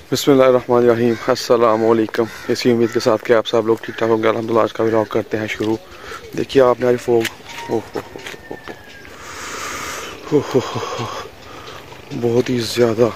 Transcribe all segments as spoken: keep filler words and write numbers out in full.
बिस्मिल्लाहिर्रहमानिर्रहीम, अस्सलामु अलैकुम। इसी उम्मीद के साथ कि आप सब लोग ठीक ठाक होंगे। अल्हम्दुलिल्लाह आज का व्लॉग करते हैं शुरू। देखिए आपने आज फोग, ओह हो हो हो हो बहुत ही ज़्यादा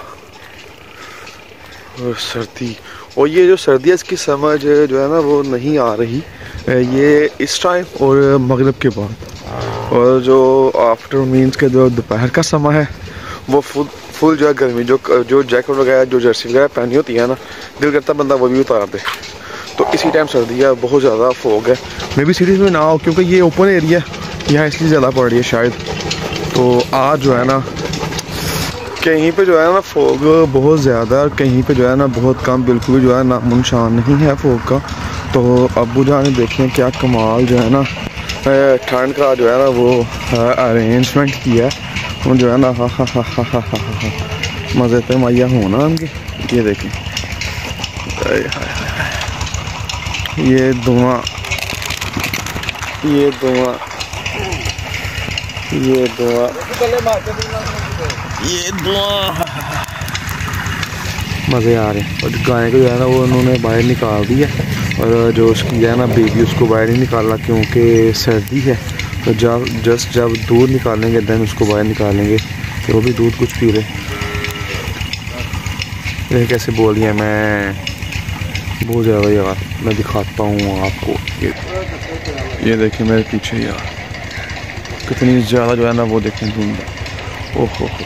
और सर्दी, और ये जो सर्दी है इसकी समझ जो है ना वो नहीं आ रही ये इस टाइम और मगरिब के बाद, और जो आफ्टर मीन्स के जो दोपहर का समय है वो फुल फुल जो है गर्मी, जो जो जैकेट वगैरह जो जर्सी वगैरह पहनी होती है ना, दिल करता बंदा वो भी उतार दे। तो इसी टाइम सर्दी है, बहुत ज़्यादा फोग है। मे बी सिटीज़ में ना हो क्योंकि ये ओपन एरिया यहाँ इसलिए ज़्यादा पड़ रही है शायद। तो आज जो है ना कहीं पे जो है ना फोग बहुत ज़्यादा, और कहीं पे जो है ना बहुत कम, बिल्कुल भी जो है नामो निशान नहीं है फोग का। तो अब्बू जान ने देखें क्या कमाल जो है ना ठंड का जो है ना वो अरेंजमेंट किया है, वो जो है ना हा हा हा हा हा हा मज़े पे मैया होना उनके। ये देखें ये धुआं, ये धुआं, ये धुआं, ये धुआं, मज़े आ रहे हैं। और गाय को जो है ना वो उन्होंने बाहर निकाल दिया, और जो उसकी है ना बेबी उसको बाहर नहीं निकाला क्योंकि सर्दी है। तो जब जस्ट जब दूध निकालेंगे देन उसको बाहर निकालेंगे। तो वो भी दूध कुछ पी रहे। ये कैसे बोल रही है, मैं बहुत ज़्यादा यार, मैं दिखाता हूँ आपको। ये ये देखें मेरे पीछे यार कितनी ज़्यादा जो है ना वो देखें धुंध। ओहो हो।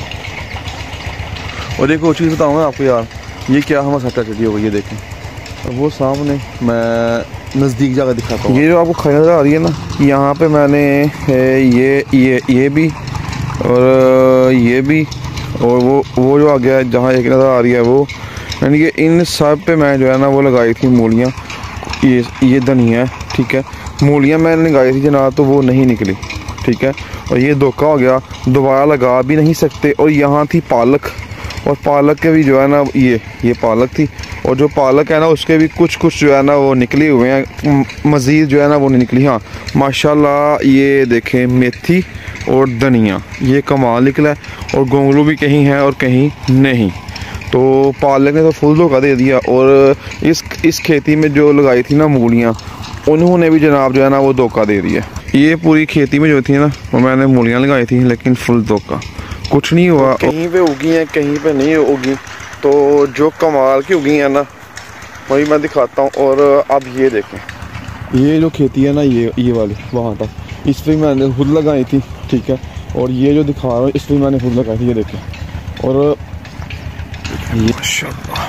और देखो चीज़ बताऊँ आपको यार, ये क्या हम सट्टा चली होगी। ये देखें और वो सामने, मैं नज़दीक जाकर दिखाता हूँ। ये जो आपको खाई नज़र आ रही है ना, यहाँ पे मैंने ये ये ये भी और ये भी, और वो वो जो आ गया जहाँ एक नज़र आ रही है वो, यानी कि इन सब पे मैं जो है ना वो लगाई थी मूलियाँ। ये ये धनिया है, ठीक है। मूलियाँ मैंने लगाई थी जनाब, तो वो नहीं निकली, ठीक है। और ये धोखा हो गया, दोबारा लगा भी नहीं सकते। और यहाँ थी पालक, और पालक के भी जो है ना ये ये पालक थी, और जो पालक है ना उसके भी कुछ कुछ जो है ना वो निकले हुए हैं, मज़ीद जो है ना वो नहीं निकली। हाँ माशाल्लाह ये देखें मेथी और धनिया, ये कमाल निकला है। और गोंगलू भी कहीं है और कहीं नहीं। तो पालक ने तो फुल धोखा दे दिया। और इस इस खेती में जो लगाई थी ना मूलियाँ, उन्होंने भी जनाब जो है ना वो धोखा दे दिया। ये पूरी खेती में जो थी ना वो मैंने मूलियाँ लगाई थी, लेकिन फुल धोखा, कुछ नहीं हुआ। तो कहीं पे उगी हैं, कहीं पे नहीं उगी। तो जो कमाल की उगी है ना वही मैं दिखाता हूँ। और अब ये देखें, ये जो खेती है ना ये ये वाली वहाँ तक, इस पर मैंने खुद लगाई थी, ठीक है। और ये जो दिखा रहा हूँ इस पर मैंने खुद लगाई थी, ये देखें। और ये माशाल्लाह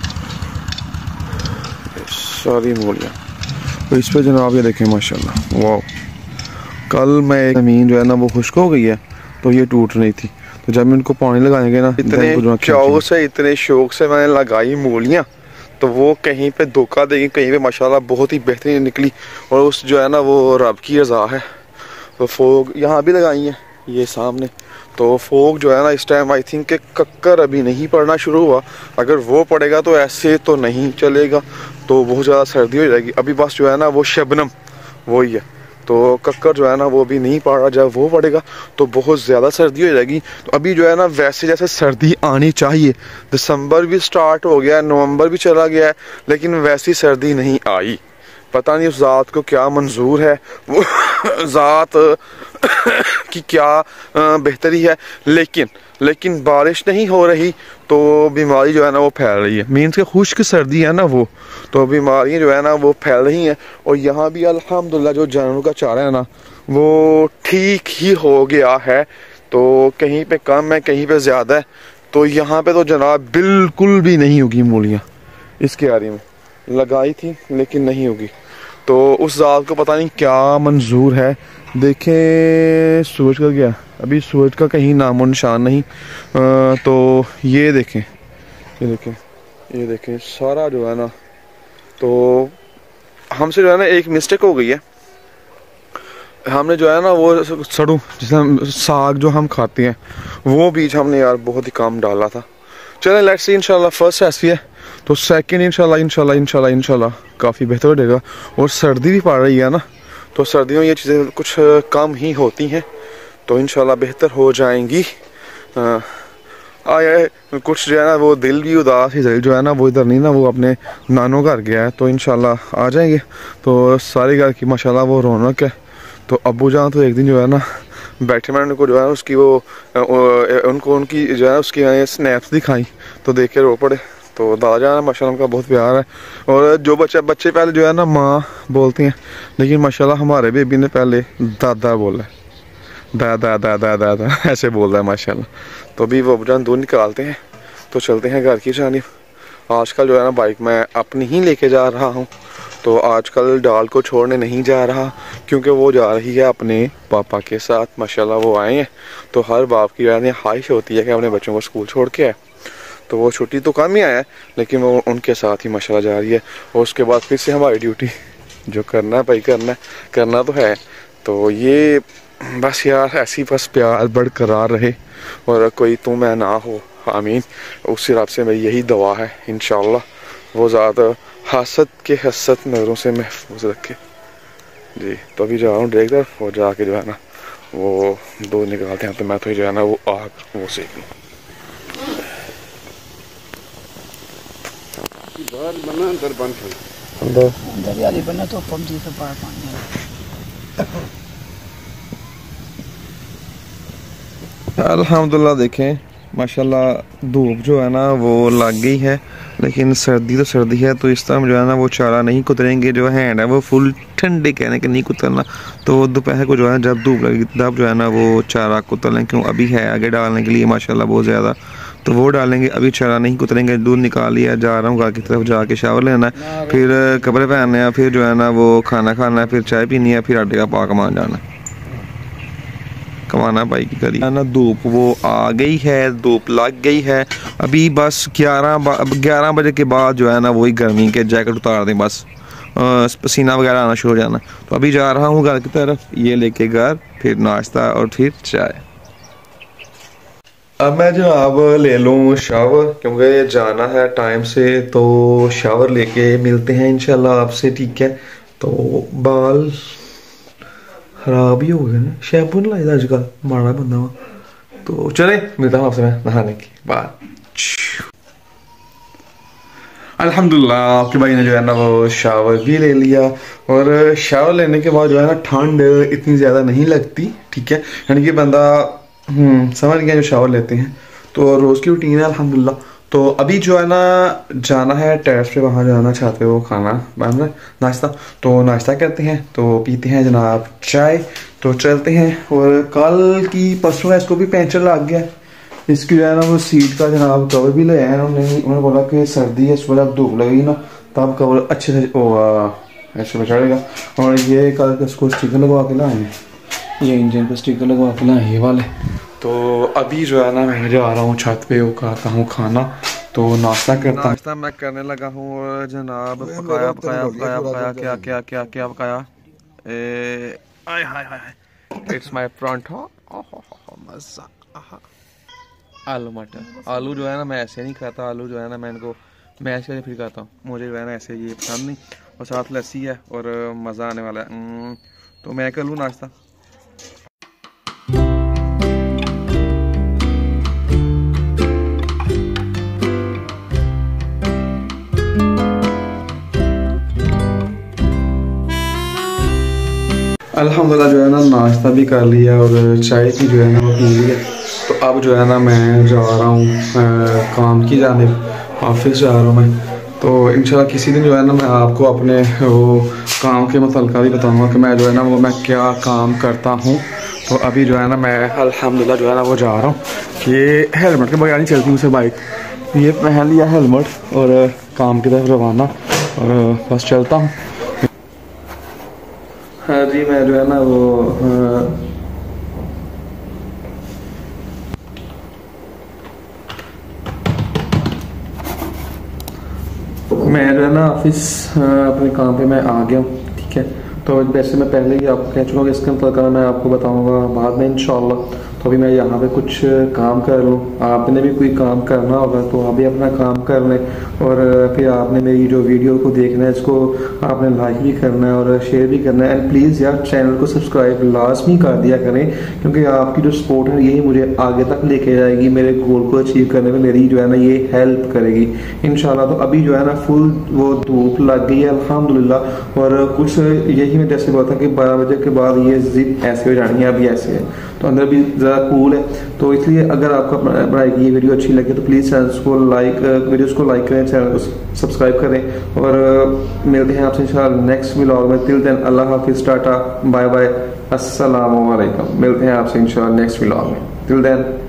सारी मूलियाँ तो इस पर जनाब ये देखें माशाल्लाह, वाह। कल मैं एक ज़मीन जो है ना वो खुश्क हो गई है, तो ये टूट रही थी। तो जब मैं इनको पानी लगाएंगे ना, इतने चाव से इतने शौक से मैंने लगाई मूलियाँ, तो वो कहीं पे धोखा देगी, कहीं पे माशाल्लाह बहुत ही बेहतरीन निकली। और उस जो है ना वो रब की रज़ा है। तो फोग यहाँ भी लगाई है ये सामने। तो फोग जो है ना इस टाइम आई थिंक कि कक्कर अभी नहीं पड़ना शुरू हुआ। अगर वो पड़ेगा तो ऐसे तो नहीं चलेगा, तो बहुत ज़्यादा सर्दी हो जाएगी। अभी बस जो है ना वो शबनम वही है, तो कक्कर जो है ना वो भी नहीं पड़ रहा। जब वो पड़ेगा तो बहुत ज़्यादा सर्दी हो जाएगी। तो अभी जो है ना वैसे जैसे सर्दी आनी चाहिए, दिसंबर भी स्टार्ट हो गया, नवंबर भी चला गया है, लेकिन वैसी सर्दी नहीं आई। पता नहीं उस ज़ात को क्या मंजूर है, वो ज़ात की क्या बेहतरी है। लेकिन लेकिन बारिश नहीं हो रही तो बीमारी जो है ना वो फैल रही है। मीन्स के खुश्क सर्दी है ना वो, तो बीमारियाँ जो है ना वो फैल रही हैं। और यहाँ भी अल्हम्दुलिल्लाह जो जानवरों का चारा है ना वो ठीक ही हो गया है। तो कहीं पे कम है, कहीं पे ज़्यादा है। तो यहाँ पे तो जनाब बिल्कुल भी नहीं होगी मूलियाँ। इस क्यारी में लगाई थी लेकिन नहीं होगी। तो उस ज़ात को पता नहीं क्या मंजूर है। देखें सूरज का गया, अभी सूरज का कहीं नामो निशान नहीं। आ, तो ये देखें, ये देखें, ये देखें सारा जो है ना, तो हमसे जो है ना एक मिस्टेक हो गई है। हमने जो है ना वो सड़ू जिसे हम साग जो हम खाते हैं वो बीज हमने यार बहुत ही कम डाला था। चलें लेट्स सी, इंशाल्लाह फर्स्ट ऐसी है तो सेकंड इंशाल्लाह इंशाल्लाह इंशाल्लाह इंशाल्लाह काफ़ी बेहतर हो जाएगा। और सर्दी भी पड़ रही है ना, तो सर्दियों में ये चीज़ें कुछ कम ही होती हैं, तो इंशाल्लाह बेहतर हो जाएंगी। आया कुछ जो है ना वो दिल भी उदास ही जो है ना वो इधर नहीं ना, वो अपने नानों घर गया है, तो इंशाल्लाह आ जाएंगे। तो सारे घर की माशाल्लाह वो रौनक है। तो अब्बू जान तो एक दिन जो है ना बैठे, मैंने उनको जो है उसकी वो उनको उनकी जो है उसकी स्नैप्स दिखाई तो देख के रो पड़े। तो दादा जान माशाल्लाह उनका बहुत प्यार है। और जो बच्चे बच्चे पहले जो है ना माँ बोलती हैं, लेकिन माशाल्लाह हमारे बेबी ने पहले दादा बोला है, दादा दादा दादा ऐसे बोल रहा है माशाल्लाह। तो अभी वो जान दूध निकालते हैं तो चलते हैं घर की जानिब। आजकल जो है ना बाइक मैं अपनी ही लेके जा रहा हूँ, तो आजकल डाल को छोड़ने नहीं जा रहा क्योंकि वो जा रही है अपने पापा के साथ। माशाल्लाह वो आए हैं, तो हर बाप की जो है ख्वाहिश होती है कि अपने बच्चों को स्कूल छोड़ के आए। तो वो छुट्टी तो कम ही आया है, लेकिन वो उनके साथ ही माशाल्लाह जा रही है। और उसके बाद फिर से हमारी ड्यूटी जो करना है भाई करना है करना तो है। तो ये बस यार ऐसी बस प्यार बरकरार रहे और कोई तू मैं ना हो, आमीन। उस रब से मेरी यही दुआ है, इंशाल्लाह वो ज़्यादा हसद के हसद नज़रों से महफूज रखे जी। तो अभी जा रहा हूँ देख तरफ और जाके जो है ना वो दूध निकालते हैं। तो मैं तो जो है ना वो आग वो सेक लूँ। बना अंदर बंद अंदर अंदर यारी बना तो पंप से पार पानी। अल्हम्दुलिल्लाह देखें माशाल्लाह धूप जो है ना वो लग गई है, लेकिन सर्दी तो सर्दी है। तो इस टाइम जो है ना वो चारा नहीं कुतरेंगे, जो हैंड है वो फुल ठंडे कहने के नहीं कुतरना। तो दोपहर को जो है जब धूप लगेगी तब जो है ना वो चारा कुतर लें, क्यों अभी है आगे डालने के लिए माशाल्लाह बहुत ज़्यादा, तो वो डालेंगे। अभी चारा नहीं कुतरेंगे। दूध निकाल लिया, जा रहा हूँ घर की तरफ जाके शावर लेना है, फिर कपड़े पहनने हैं, फिर जो है ना वो खाना खाना है, फिर चाय पीनी है, फिर आटे का पाक मान जाना कमाना भाई की करी ना। धूप वो आ गई है, धूप लग गई है। अभी बस ग्यारह ग्यारह बजे के बाद जो है ना वही गर्मी के जैकेट उतार दें, बस पसीना वगैरह आना शुरू हो जाना। तो अभी जा रहा हूँ घर की तरफ, ये लेके घर, फिर नाश्ता और फिर चाय। अब मैं जनाब ले लूँ शावर क्योंकि जाना है टाइम से, तो शावर लेके मिलते हैं इंशाल्लाह आपसे, ठीक है। तो बाल खराब ही हो गए ना, शैम्पू नहीं लाया आजकल, माड़ा बंदा हुआ। तो चले मिलता हूँ आपसे मैं नहाने के बाद। अल्हम्दुलिल्लाह आपके भाई ने जो है ना वो शावर भी ले लिया, और शावर लेने के बाद जो है ना ठंड इतनी ज़्यादा नहीं लगती, ठीक है। यानी कि बंदा हम्म समझ गया जो शावर लेते हैं। तो रोज़ की रूटीन है अल्हम्दुलिल्लाह। तो अभी जो है ना जाना है टेरेस पे, वहाँ जाना चाहते हो खाना बनना नाश्ता, तो नाश्ता करते हैं, तो पीते हैं जनाब चाय, तो चलते हैं। और कल की परसों है इसको भी पैंचर लग गया, इसकी जो है ना वो सीट का जनाब कवर भी ले आए हैं उन्होंने उन्होंने बोला कि सर्दी है, इस वजह धूप लगेगी ना तब कवर अच्छे से ओ ऐसे में चढ़ेगा। और ये कल इसको स्टिकर लगवा के लाए हैं, ये इंजन पर स्टिकर लगवा के लाए ये वाले। तो अभी जो है ना मैं जा रहा हूँ छत पे, वो खाता हूँ खाना, तो नाश्ता करता हूँ। नाश्ता मैं करने लगा हूँ और जनाब पकाया पकाया पकाया पकाया क्या क्या क्या क्या पकाया, आय हाय हाय इट्स माय परांठा, मज़ा। आलू मटर, आलू जो है ना मैं ऐसे नहीं खाता, आलू जो है ना मैं इनको मैश करके फिर खाता हूँ, मुझे जो है ना ऐसे ये पसंद नहीं। और साथ लस्सी है और मज़ा आने वाला है। तो मैं कर लूँ नाश्ता। अल्हम्दुलिल्लाह जो है ना नाश्ता भी कर लिया और चाय भी जो है ना वो पी लिया। तो अब जो है ना मैं जा रहा हूँ काम की जानिब, ऑफिस जा रहा हूँ मैं। तो इंशाल्लाह किसी दिन जो है ना मैं आपको अपने वो काम के मतलब भी बताऊँगा कि मैं जो है ना वो मैं क्या काम करता हूँ। तो अभी जो है ना मैं अल्हम्दुलिल्लाह जो है ना वो जा रहा हूँ। ये हेलमेट के बगैर नहीं चलती मुझसे बाइक, ये पहन लिया हेलमेट और काम की तरफ रवाना, और बस चलता हूँ। हाँ जी मैं जो है ना वो आ, मैं जो है ना ऑफिस अपने काम पे मैं आ गया हूँ, ठीक है। तो वैसे मैं पहले ही आपको कह चुका हूँ कि इसका मतलब मैं आपको बताऊँगा बाद में इंशाल्लाह। तो अभी मैं यहाँ पे कुछ काम कर लूँ, आपने भी कोई काम करना होगा तो अभी अपना काम कर लें। और फिर आपने मेरी जो वीडियो को देखना है इसको आपने लाइक भी करना है और शेयर भी करना है। एंड प्लीज़ यार चैनल को सब्सक्राइब लाजमी कर दिया करें, क्योंकि आपकी जो सपोर्ट है यही मुझे आगे तक लेके जाएगी, मेरे गोल को अचीव करने में मेरी जो है ना ये हेल्प करेगी इंशाल्लाह। तो अभी जो है ना फुल वो धूप लग गई है अल्हम्दुलिल्लाह, और कुछ यही मैं जैसे बोला था कि बारह बजे के बाद ये जिद ऐसे हो जानी है, अभी ऐसे है तो अंदर भी ज़रा कूल है। तो इसलिए अगर आपको बनाई गई ये वीडियो अच्छी लगे तो प्लीज़ चैनल को लाइक वीडियोस को लाइक करें, चैनल को सब्सक्राइब करें, और मिलते हैं आपसे इंशाल्लाह नेक्स्ट व्लॉग में। टिल देन अल्लाह हाफिज़, टाटा बाय बाय, अस्सलाम वालेकुम। मिलते हैं आपसे इंशाल्लाह नेक्स्ट व्लॉग में। Till then